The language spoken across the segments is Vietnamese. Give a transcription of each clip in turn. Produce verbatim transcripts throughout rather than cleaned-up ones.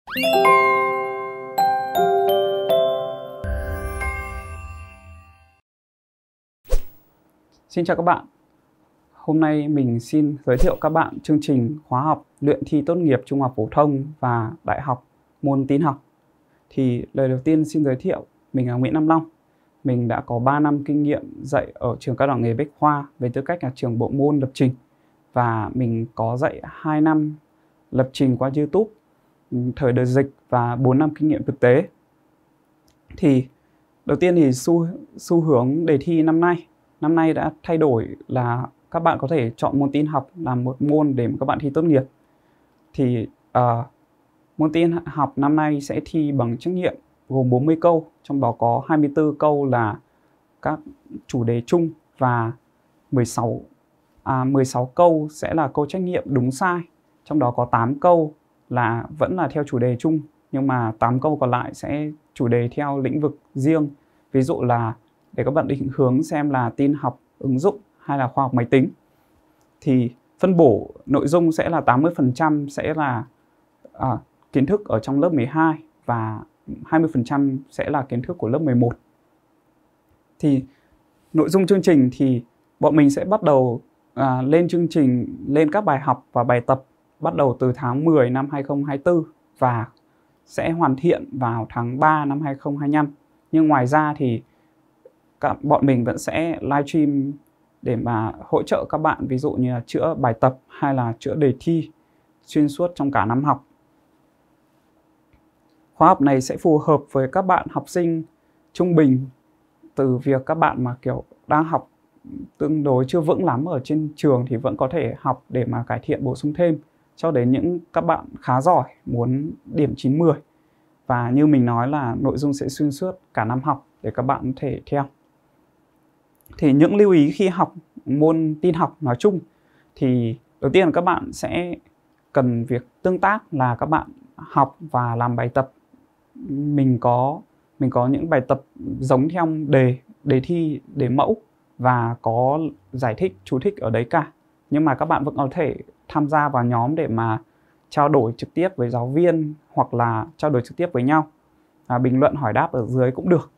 Xin chào các bạn. Hôm nay mình xin giới thiệu các bạn chương trình khóa học luyện thi tốt nghiệp trung học phổ thông và đại học môn tin học. Thì lời đầu tiên xin giới thiệu, mình là Nguyễn Nam Long. Mình đã có ba năm kinh nghiệm dạy ở trường cao đẳng nghề Bách Khoa với tư cách là trưởng bộ môn lập trình. Và mình có dạy hai năm lập trình qua YouTube, thời đợt dịch và bốn năm kinh nghiệm thực tế. Thì đầu tiên thì xu, xu hướng đề thi năm nay. Năm nay đã thay đổi là các bạn có thể chọn môn tin học làm một môn để mà các bạn thi tốt nghiệp. Thì uh, môn tin học năm nay sẽ thi bằng trắc nghiệm gồm bốn mươi câu, trong đó có hai mươi tư câu là các chủ đề chung và mười sáu, à, mười sáu câu sẽ là câu trắc nghiệm đúng sai. Trong đó có tám câu là vẫn là theo chủ đề chung, nhưng mà tám câu còn lại sẽ chủ đề theo lĩnh vực riêng. Ví dụ là để các bạn định hướng xem là tin học ứng dụng hay là khoa học máy tính. Thì phân bổ nội dung sẽ là tám mươi phần trăm sẽ là à, kiến thức ở trong lớp mười hai và hai mươi phần trăm sẽ là kiến thức của lớp mười một. Thì nội dung chương trình thì bọn mình sẽ bắt đầu à, lên chương trình, lên các bài học và bài tập bắt đầu từ tháng mười năm hai không hai tư và sẽ hoàn thiện vào tháng ba năm hai không hai lăm. Nhưng ngoài ra thì các, bọn mình vẫn sẽ livestream để mà hỗ trợ các bạn, ví dụ như là chữa bài tập hay là chữa đề thi xuyên suốt trong cả năm học. Khóa học này sẽ phù hợp với các bạn học sinh trung bình, từ việc các bạn mà kiểu đang học tương đối chưa vững lắm ở trên trường thì vẫn có thể học để mà cải thiện bổ sung thêm, cho đến những các bạn khá giỏi muốn điểm chín mười. Và như mình nói là nội dung sẽ xuyên suốt cả năm học để các bạn có thể theo. Thì những lưu ý khi học môn tin học nói chung thì đầu tiên là các bạn sẽ cần việc tương tác, là các bạn học và làm bài tập. Mình có mình có những bài tập giống theo đề đề thi, đề mẫu và có giải thích, chú thích ở đấy cả. Nhưng mà các bạn vẫn có thể tham gia vào nhóm để mà trao đổi trực tiếp với giáo viên hoặc là trao đổi trực tiếp với nhau. À, bình luận hỏi đáp ở dưới cũng được.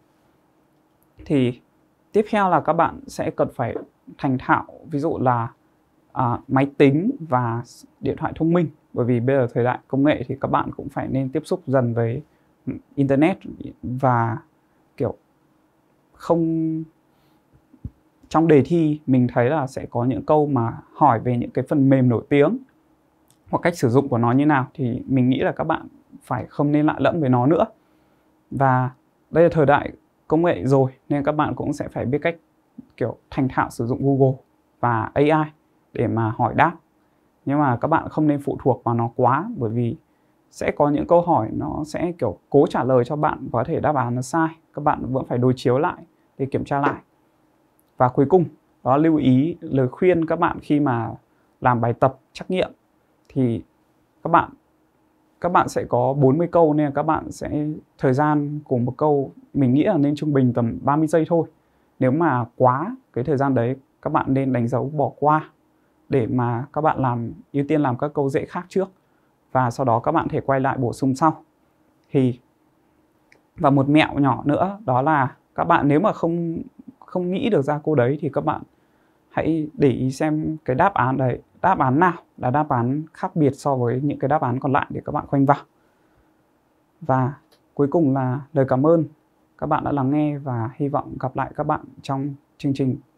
Thì tiếp theo là các bạn sẽ cần phải thành thạo ví dụ là à, máy tính và điện thoại thông minh. Bởi vì bây giờ thời đại công nghệ thì các bạn cũng phải nên tiếp xúc dần với Internet. Và kiểu không... Trong đề thi mình thấy là sẽ có những câu mà hỏi về những cái phần mềm nổi tiếng hoặc cách sử dụng của nó như nào, thì mình nghĩ là các bạn phải không nên lạ lẫm với nó nữa. Và đây là thời đại công nghệ rồi nên các bạn cũng sẽ phải biết cách kiểu thành thạo sử dụng Google và a i để mà hỏi đáp. Nhưng mà các bạn không nên phụ thuộc vào nó quá, bởi vì sẽ có những câu hỏi nó sẽ kiểu cố trả lời cho bạn, có thể đáp án nó sai. Các bạn vẫn phải đối chiếu lại để kiểm tra lại. Và cuối cùng, đó lưu ý, lời khuyên các bạn khi mà làm bài tập trắc nghiệm thì các bạn các bạn sẽ có bốn mươi câu, nên là các bạn sẽ thời gian của một câu mình nghĩ là nên trung bình tầm ba mươi giây thôi. Nếu mà quá cái thời gian đấy, các bạn nên đánh dấu bỏ qua để mà các bạn làm ưu tiên làm các câu dễ khác trước, và sau đó các bạn thể quay lại bổ sung sau. Thì và một mẹo nhỏ nữa đó là các bạn nếu mà không không nghĩ được ra câu đấy thì các bạn hãy để ý xem cái đáp án đấy, đáp án nào là đáp án khác biệt so với những cái đáp án còn lại để các bạn khoanh vào. Và cuối cùng là lời cảm ơn các bạn đã lắng nghe, và hy vọng gặp lại các bạn trong chương trình